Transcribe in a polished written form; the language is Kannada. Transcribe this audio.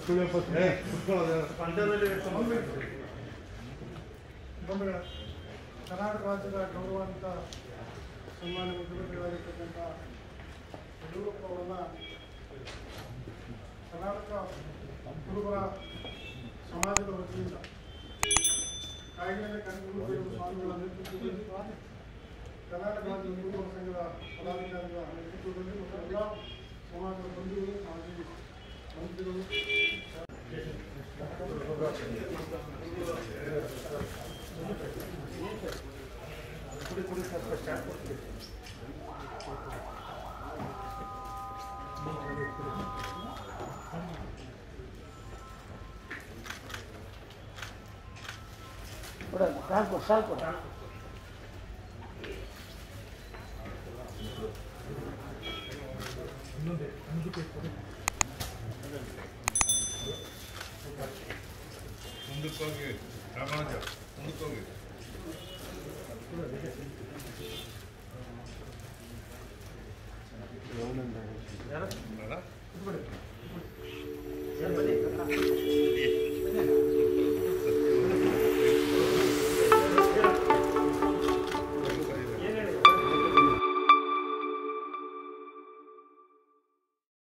ಕರ್ನಾಟಕ ರಾಜ್ಯದ ಗೌರವಾನ್ವಿತ ಸನ್ಮಾನ್ಯ ಮುಖ್ಯಮಂತ್ರಿಗಳಾಗಿರ್ತಕ್ಕಂಥ ಯಡಿಯೂರಪ್ಪ ಅವರನ್ನು ಕರ್ನಾಟಕ ಕುರುಬರ ಸಮಾಜದ ವತಿಯಿಂದ ಕಾಯಿಲೆ ಕನಕಗುರು ಸ್ವಾಮಿಗಳ ನೇತೃತ್ವದಲ್ಲಿ ಕರ್ನಾಟಕ ರಾಜ್ಯ ಕುರುಬರ ಸಂಘದ ಪದಾಧಿಕಾರಿಗಳ ನೇತೃತ್ವದಲ್ಲಿ ಮತ್ತು ಎಲ್ಲ ಸಮಾಜದ ಬಂಧುಗಳು ಮಾಜಿ ಮಂತ್ರಿಗಳು ಸಾಕು ಮುಂದಕ್ಕೋಗಿ ರಾಮಾನುಜ ಮುಂದಕ್ಕೋಗಿ